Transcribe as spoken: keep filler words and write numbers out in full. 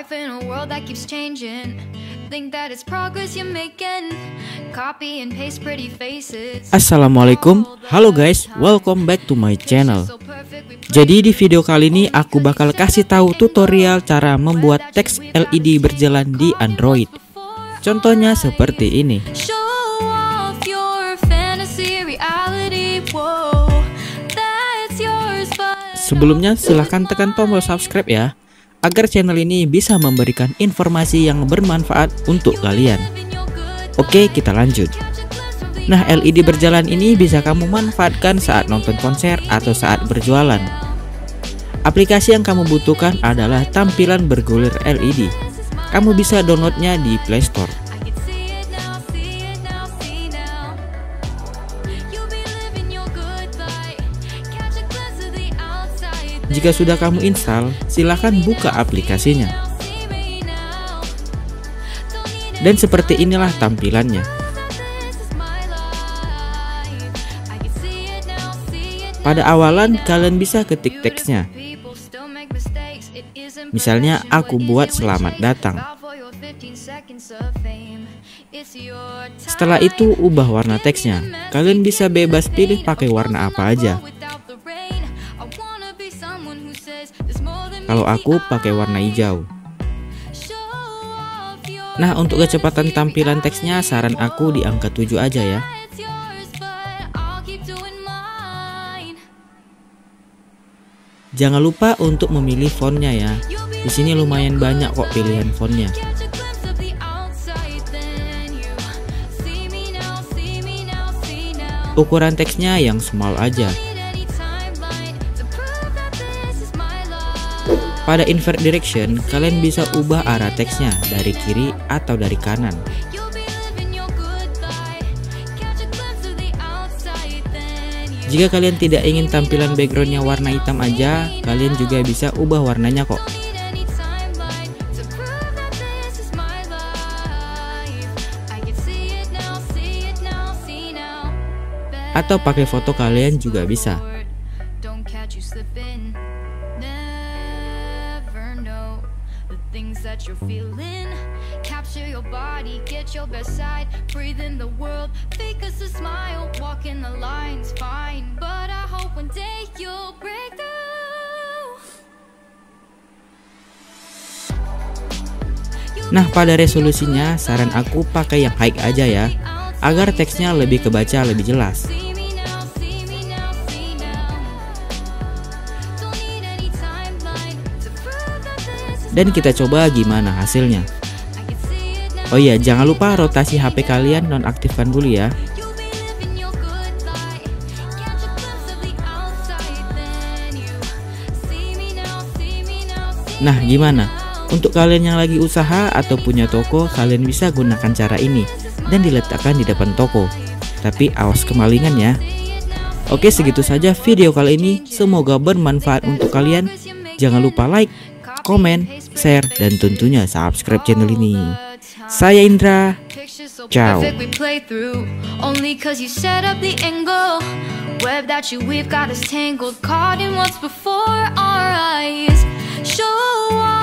Life in a world that keeps changing. Think that it's progress you're making. Copy and paste pretty faces. Assalamualaikum, halo guys, welcome back to my channel. Jadi di video kali ini aku bakal kasih tahu tutorial cara membuat teks L E D berjalan di Android. Contohnya seperti ini. Sebelumnya silahkan tekan tombol subscribe ya, agar channel ini bisa memberikan informasi yang bermanfaat untuk kalian. Oke, kita lanjut. Nah, L E D berjalan ini bisa kamu manfaatkan saat nonton konser atau saat berjualan. Aplikasi yang kamu butuhkan adalah tampilan bergulir L E D. Kamu bisa downloadnya di Play Store. Jika sudah kamu install, silahkan buka aplikasinya. Dan seperti inilah tampilannya. Pada awalan kalian bisa ketik teksnya. Misalnya aku buat selamat datang. Setelah itu ubah warna teksnya. Kalian bisa bebas pilih pakai warna apa aja. Kalau aku pakai warna hijau. Nah, untuk kecepatan tampilan teksnya saran aku di angka tujuh aja ya. Jangan lupa untuk memilih fontnya ya. Di sini lumayan banyak kok pilihan fontnya. Ukuran teksnya yang small aja. Pada invert direction, kalian bisa ubah arah teksnya dari kiri atau dari kanan. Jika kalian tidak ingin tampilan backgroundnya warna hitam aja, kalian juga bisa ubah warnanya kok. Atau pakai foto kalian juga bisa. That you're feeling, capture your body, get your best side, breathe in the world, fake us a smile, walk in the lines, fine, but I hope one day you'll break through. Nah, pada resolusinya saran aku pakai yang high aja ya, agar teksnya lebih kebaca lebih jelas. Dan kita coba gimana hasilnya. Oh iya, jangan lupa rotasi H P kalian nonaktifkan dulu ya. Nah, gimana? Untuk kalian yang lagi usaha atau punya toko, kalian bisa gunakan cara ini dan diletakkan di depan toko. Tapi awas kemalingan ya. Oke, segitu saja video kali ini. Semoga bermanfaat untuk kalian. Jangan lupa like, komen, share, dan tentunya subscribe channel ini. Saya Indra, ciao. Only cause you set up the angle. Web that you weave got us tangled, caught in what's before our eyes. Show